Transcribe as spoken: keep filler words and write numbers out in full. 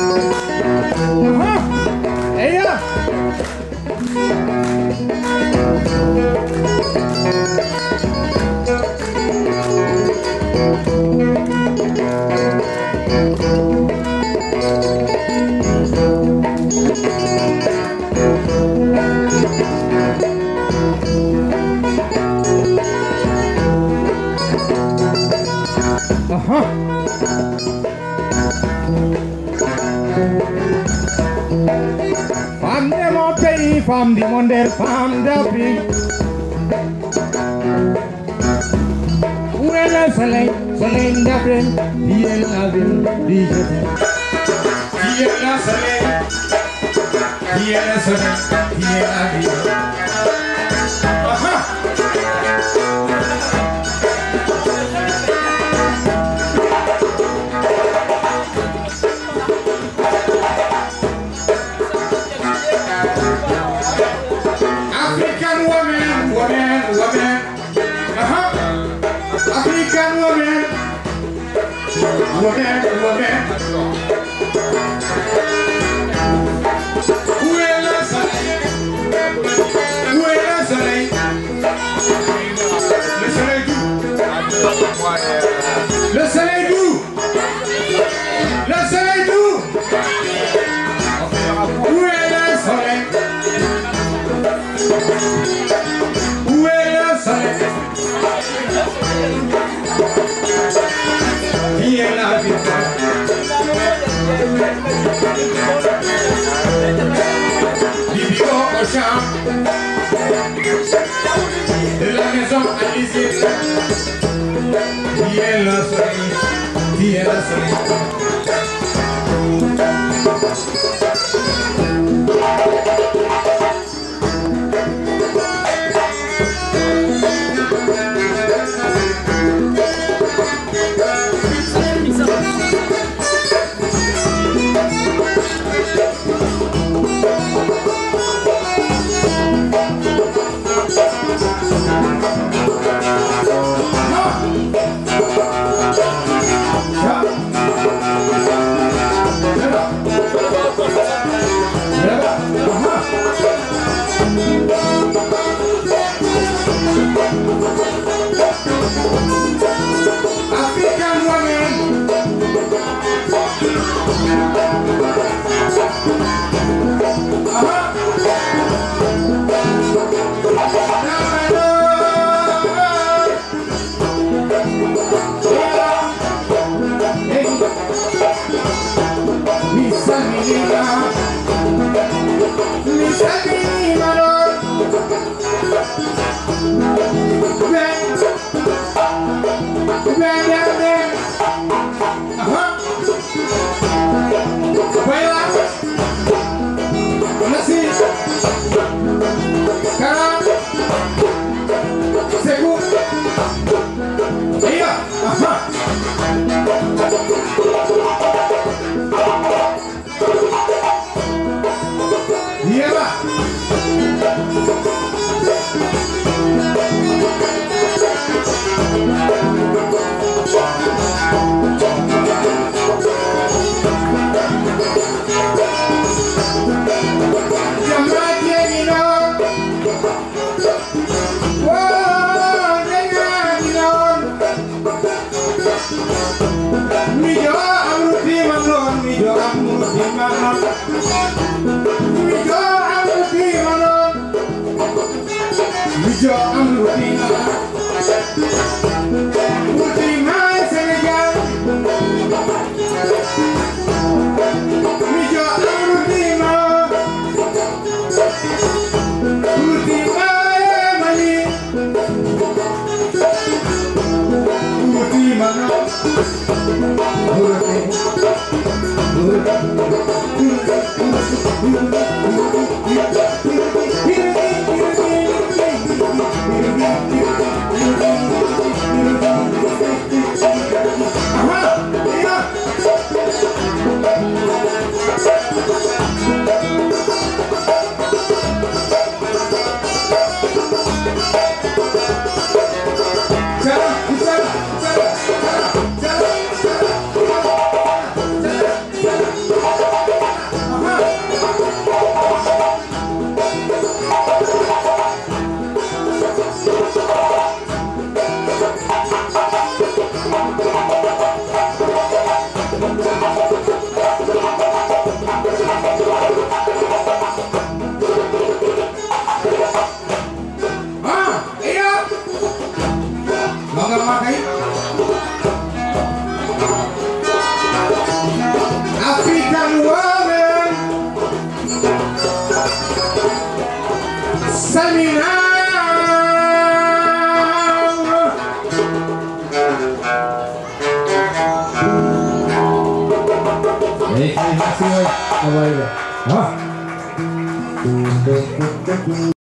Iya. Aha. Femme de mon pays, femme du monde, femme d'Afrique. Où est le soleil, soleil d'Afrique? Qui est la ville, dit je t'aime. Qui est le soleil? Qui est le soleil? Qui est la ville? Aha. African woman, woman, woman. Uh-huh. African woman, woman, woman. Où est le soleil? Où est le soleil? Le soleil d'où? Le soleil d'où? Le soleil d'où? Où est le soleil? Où est le soleil? Qui est la victoire? Bibi au champ de la maison à l'usine. Qui est le soleil? Qui est le soleil? African woman, Samina. Hey, hey, hey, hey, hey, hey, hey, hey, hey,